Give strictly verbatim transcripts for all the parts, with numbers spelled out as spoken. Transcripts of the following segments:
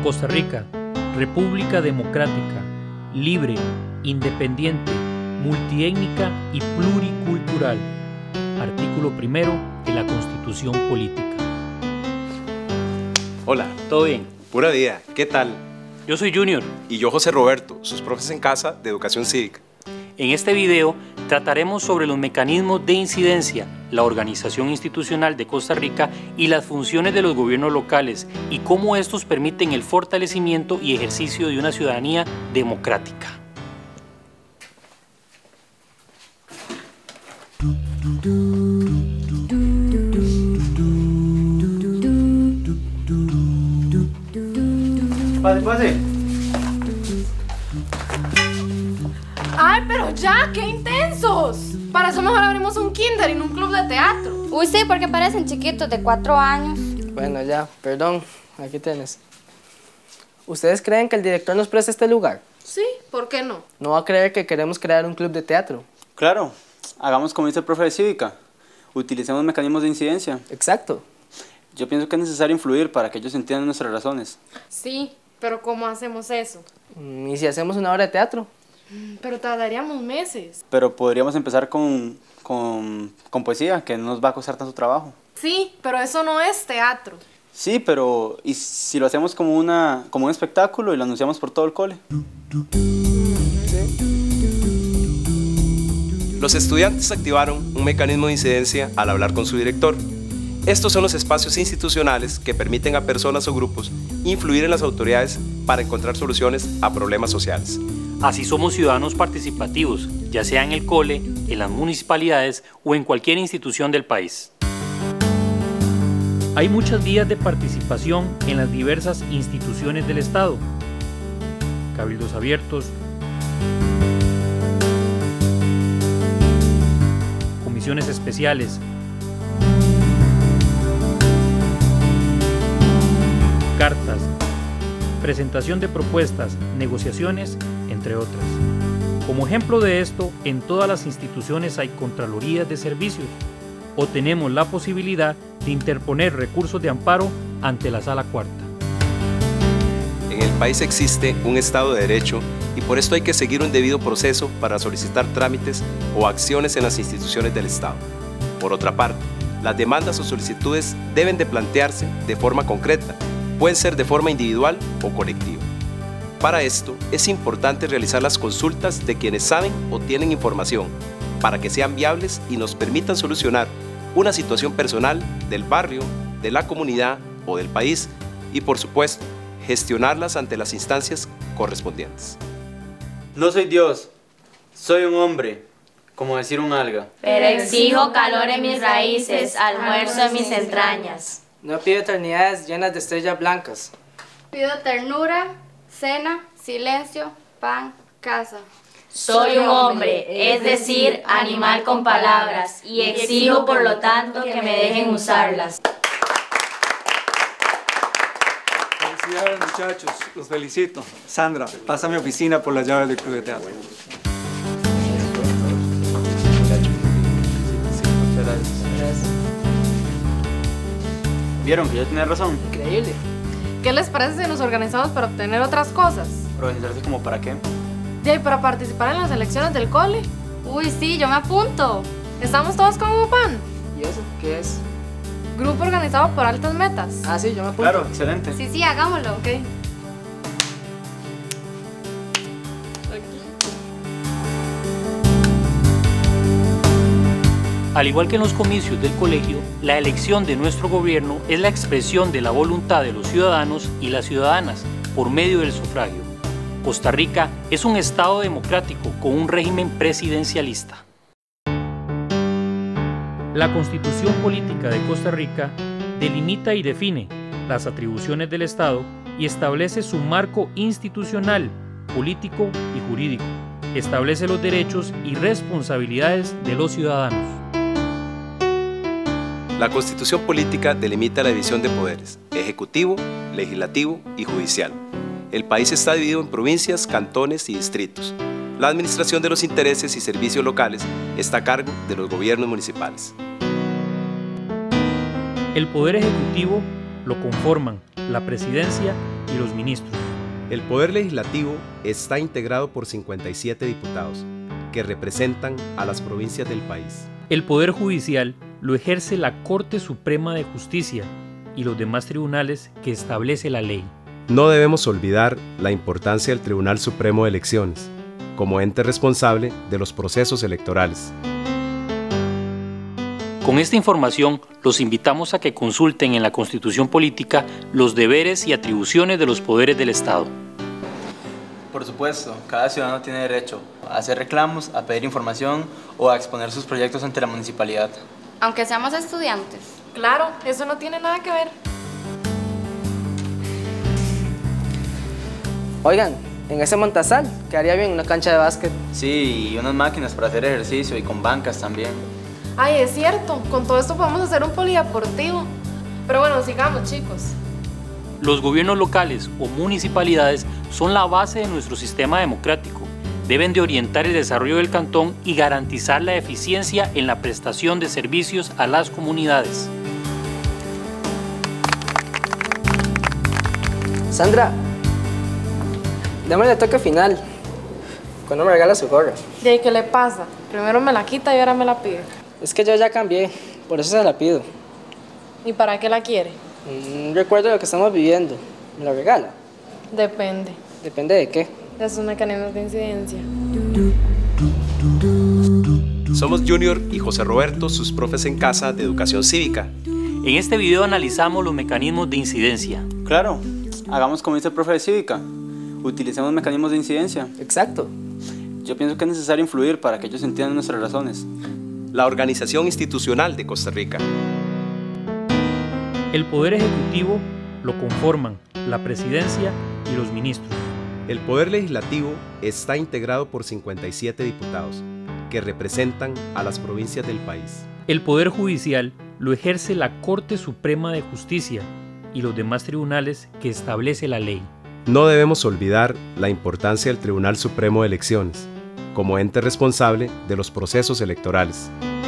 Costa Rica, República Democrática, libre, independiente, multiétnica y pluricultural. Artículo primero de la Constitución Política. Hola. ¿Todo bien? Pura vida. ¿Qué tal? Yo soy Junior. Y yo José Roberto, sus profes en casa de Educación Cívica. En este video trataremos sobre los mecanismos de incidencia, la organización institucional de Costa Rica y las funciones de los gobiernos locales y cómo estos permiten el fortalecimiento y ejercicio de una ciudadanía democrática. Pase, pase. ¡Ay, pero ya! ¡Qué intensos! Para eso mejor abrimos un kinder y no un club de teatro. Uy, sí, porque parecen chiquitos de cuatro años. Bueno, ya, perdón. Aquí tienes. ¿Ustedes creen que el director nos presta este lugar? Sí, ¿por qué no? No va a creer que queremos crear un club de teatro. Claro, hagamos como dice el profe de Cívica. Utilicemos mecanismos de incidencia. Exacto. Yo pienso que es necesario influir para que ellos entiendan nuestras razones. Sí, pero ¿cómo hacemos eso? Mm, ¿Y si hacemos una obra de teatro? Pero tardaríamos meses. Pero podríamos empezar con, con, con poesía, que no nos va a costar tanto trabajo. Sí, pero eso no es teatro. Sí, pero ¿y si lo hacemos como, una, como un espectáculo y lo anunciamos por todo el cole? Los estudiantes activaron un mecanismo de incidencia al hablar con su director. Estos son los espacios institucionales que permiten a personas o grupos influir en las autoridades para encontrar soluciones a problemas sociales. Así somos ciudadanos participativos, ya sea en el cole, en las municipalidades o en cualquier institución del país. Hay muchas vías de participación en las diversas instituciones del Estado. Cabildos abiertos, comisiones especiales, cartas, presentación de propuestas, negociaciones, entre otras. Como ejemplo de esto, en todas las instituciones hay contralorías de servicios o tenemos la posibilidad de interponer recursos de amparo ante la Sala Cuarta. En el país existe un Estado de Derecho y por esto hay que seguir un debido proceso para solicitar trámites o acciones en las instituciones del Estado. Por otra parte, las demandas o solicitudes deben de plantearse de forma concreta, pueden ser de forma individual o colectiva. Para esto es importante realizar las consultas de quienes saben o tienen información para que sean viables y nos permitan solucionar una situación personal del barrio, de la comunidad o del país y, por supuesto, gestionarlas ante las instancias correspondientes. No soy Dios, soy un hombre, como decir un alga. Pero exijo calor en mis raíces, almuerzo en mis entrañas. No pido eternidades llenas de estrellas blancas. Pido ternura, cena, silencio, pan, casa. Soy un hombre, es decir, animal con palabras, y exijo por lo tanto que me dejen usarlas. Felicidades, muchachos, los felicito. Sandra, pasa a mi oficina por las llaves del club de teatro. ¿Vieron que yo tenía razón? Increíble. ¿Qué les parece si nos organizamos para obtener otras cosas? ¿Organizarse como para qué? ¿Y para participar en las elecciones del cole? Uy, sí, yo me apunto. ¿Estamos todos como pan? ¿Y eso qué es? Grupo organizado por altas metas. Ah, sí, yo me apunto. Claro, excelente. Sí, sí, hagámoslo. Ok. Al igual que en los comicios del colegio, la elección de nuestro gobierno es la expresión de la voluntad de los ciudadanos y las ciudadanas por medio del sufragio. Costa Rica es un Estado democrático con un régimen presidencialista. La Constitución Política de Costa Rica delimita y define las atribuciones del Estado y establece su marco institucional, político y jurídico. Establece los derechos y responsabilidades de los ciudadanos. La Constitución Política delimita la división de poderes, ejecutivo, legislativo y judicial. El país está dividido en provincias, cantones y distritos. La administración de los intereses y servicios locales está a cargo de los gobiernos municipales. El Poder Ejecutivo lo conforman la Presidencia y los ministros. El Poder Legislativo está integrado por cincuenta y siete diputados, que representan a las provincias del país. El Poder Judicial lo ejerce la Corte Suprema de Justicia y los demás tribunales que establece la ley. No debemos olvidar la importancia del Tribunal Supremo de Elecciones, como ente responsable de los procesos electorales. Con esta información, los invitamos a que consulten en la Constitución Política los deberes y atribuciones de los poderes del Estado. Por supuesto, cada ciudadano tiene derecho a hacer reclamos, a pedir información o a exponer sus proyectos ante la municipalidad. Aunque seamos estudiantes. Claro, eso no tiene nada que ver. Oigan, en ese Montazal quedaría bien una cancha de básquet. Sí, y unas máquinas para hacer ejercicio y con bancas también. Ay, es cierto, con todo esto podemos hacer un polideportivo. Pero bueno, sigamos, chicos. Los gobiernos locales o municipalidades son la base de nuestro sistema democrático. Deben de orientar el desarrollo del cantón y garantizar la eficiencia en la prestación de servicios a las comunidades. Sandra, démosle el toque final. ¿Cuándo me regala su gorra? ¿Y ahí qué le pasa? Primero me la quita y ahora me la pide. Es que yo ya cambié, por eso se la pido. ¿Y para qué la quiere? Un recuerdo de lo que estamos viviendo. ¿Me la regala? Depende. ¿Depende de qué? De sus mecanismos de incidencia. Somos Junior y José Roberto, sus profes en casa de educación cívica. En este video analizamos los mecanismos de incidencia. Claro, hagamos como dice el profe de cívica. Utilicemos mecanismos de incidencia. Exacto. Yo pienso que es necesario influir para que ellos entiendan nuestras razones. La Organización Institucional de Costa Rica. El Poder Ejecutivo lo conforman la Presidencia y los ministros. El Poder Legislativo está integrado por cincuenta y siete diputados, que representan a las provincias del país. El Poder Judicial lo ejerce la Corte Suprema de Justicia y los demás tribunales que establece la ley. No debemos olvidar la importancia del Tribunal Supremo de Elecciones, como ente responsable de los procesos electorales.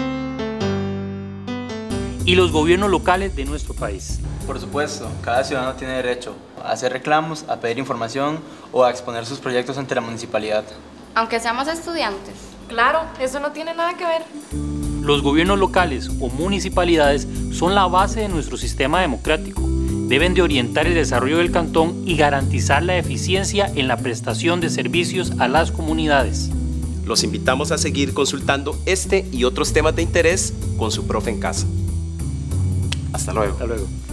Y los gobiernos locales de nuestro país. Por supuesto, cada ciudadano tiene derecho a hacer reclamos, a pedir información o a exponer sus proyectos ante la municipalidad. Aunque seamos estudiantes. Claro, eso no tiene nada que ver. Los gobiernos locales o municipalidades son la base de nuestro sistema democrático. Deben de orientar el desarrollo del cantón y garantizar la eficiencia en la prestación de servicios a las comunidades. Los invitamos a seguir consultando este y otros temas de interés con su profe en casa. Hasta luego. Hasta luego.